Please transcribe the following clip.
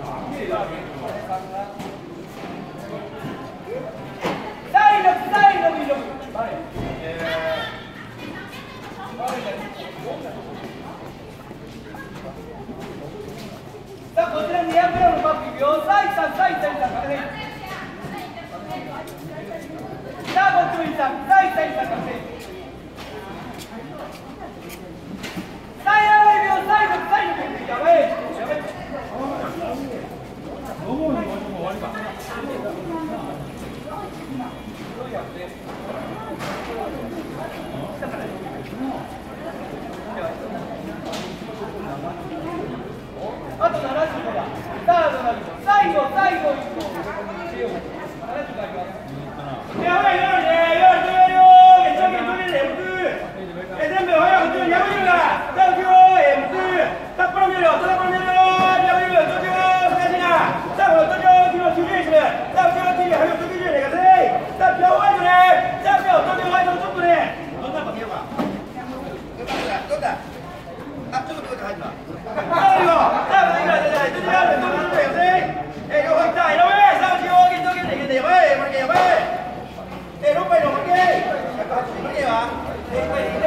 さあこちら200gのパック秒さあさあこっちもいいさああと75だ。最後1個。70あります。やばいよ。全部早く250だ。札幌見るよ。難しいな。さあ、東京昨日90円する。さあ、今日早く90円でかせい。さあ、今日ワイドね。さあ、今日東京ワイドちょっとね。どんなの見ようか。どうだ。あ、ちょっと入った。6杯の負け。180負けは。